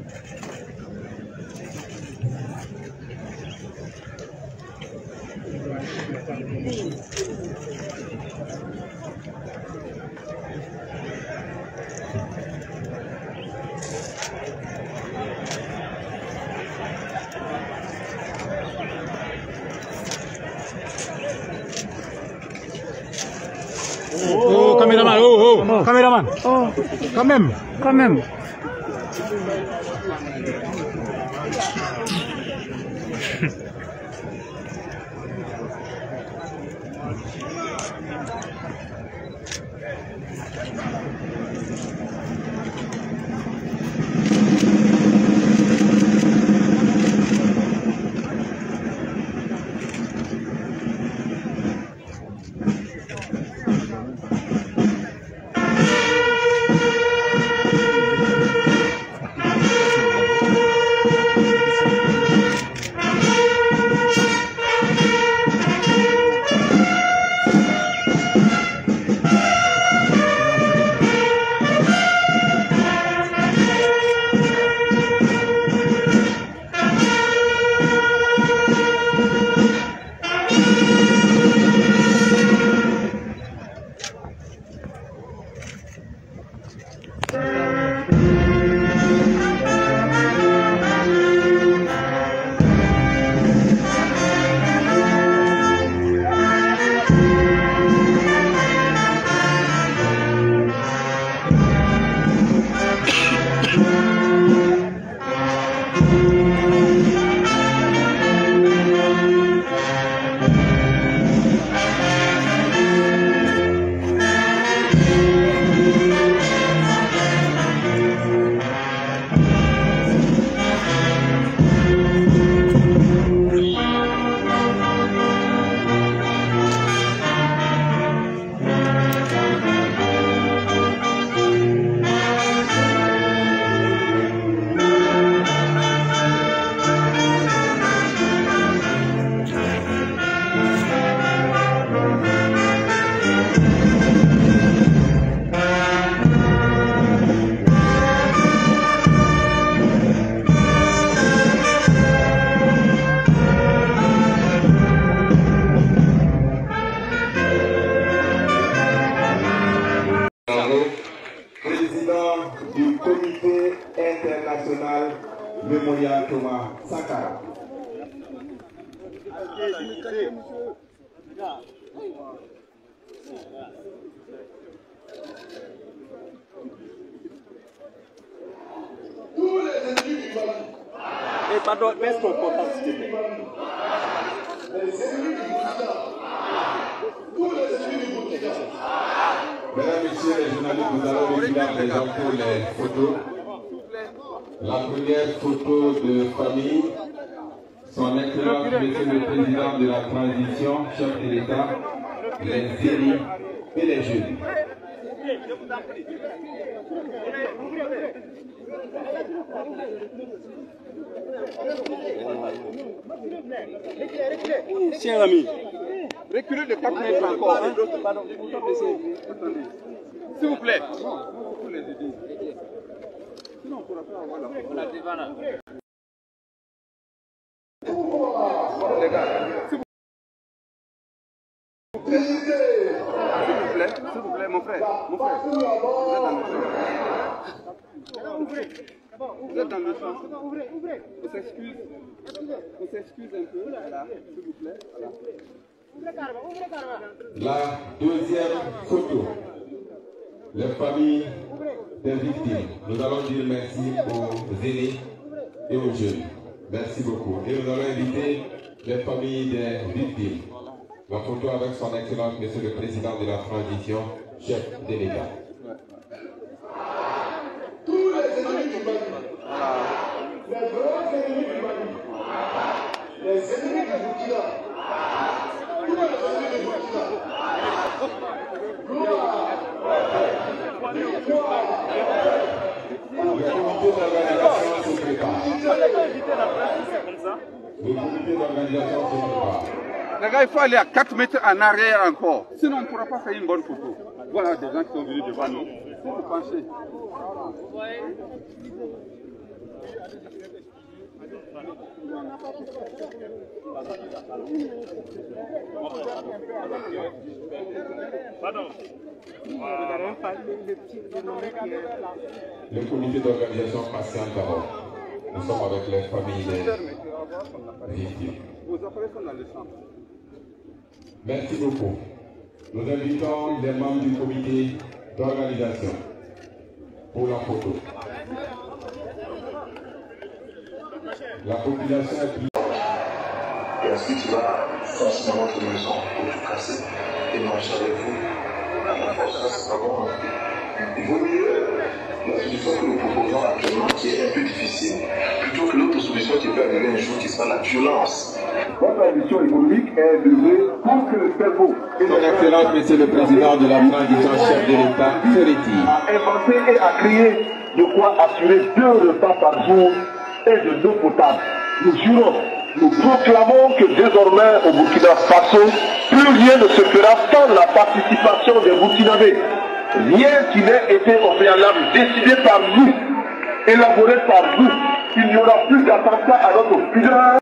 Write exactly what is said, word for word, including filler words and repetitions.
Oh, caméraman, oh, oh, caméraman. Oh, quand même, quand même. Président du comité international Mémorial Thomas Sankara. Tous les ennemis du Mali. Et pardon, est-ce qu'on peut participer? Les ennemis du Burkina. Tous les ennemis du Burkina. Mesdames, Messieurs les journalistes, nous allons maintenant présenter les photos. La première photo de famille, son Excellence, Monsieur le Président de la Transition, chef de l'État, les séries et les jeunes. Chers amis, reculez de quatre mètres encore. Hein? Pardon, s'il vous plaît. Pour les aider. Sinon, on pourra pas avoir la photo. La divana. Les gars, s'il vous plaît, s'il vous plaît, mon frère, mon frère, vous êtes dans le champ. Vous êtes dans le champ. On s'excuse. On s'excuse un peu, là, s'il vous plaît. Voilà. La deuxième photo, les familles des victimes. Nous allons dire merci aux aînés et aux jeunes. Merci beaucoup. Et nous allons inviter les familles des victimes. La photo avec son Excellence, Monsieur le Président de la Transition, chef de l'État. Tous les ennemis du Mali, les grands ennemis du Mali, les ennemis du Burkina, tous les ennemis du Burkina. Gloire, le comité d'organisation se prépare. Les gars, il faut aller à quatre mètres en arrière encore. Sinon, on ne pourra pas faire une bonne photo. Voilà des gens qui sont venus devant nous. Il faut pencher. Le comité d'organisation patiente d'abord. Nous sommes avec les familles des victimes. Merci beaucoup. Nous invitons les membres du comité d'organisation pour la photo. La population est plus... Et ensuite, tu vas forcément te maison pour tout casser et manger avec vous. Ça, c'est pas bon. Il vaut mieux la solution que nous proposons actuellement, qui est un peu difficile, plutôt que l'autre solution qui peut arriver un jour, qui sera la violence. Votre ambition économique est de pour que le cerveau et Son Excellence, Monsieur le Président de la transition, chef de l'État, se retire. à inventer et à créer de quoi assurer deux repas par jour et de l'eau potable. Nous jurons, nous proclamons que désormais au Burkina Faso, plus rien ne se fera sans la participation des Burkinabés. Rien qui n'ait été au préalable décidé par nous, élaboré par nous. Il n'y aura plus d'attentat à notre fidèle.